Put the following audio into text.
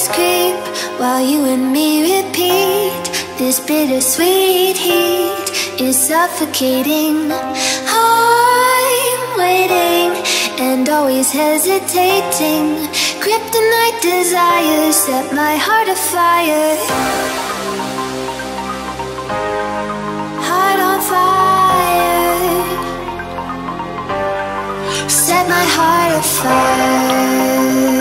creep while you and me repeat. This bittersweet heat is suffocating. I'm waiting and always hesitating. Kryptonite desires set my heart afire. Heart on fire. Set my heart afire.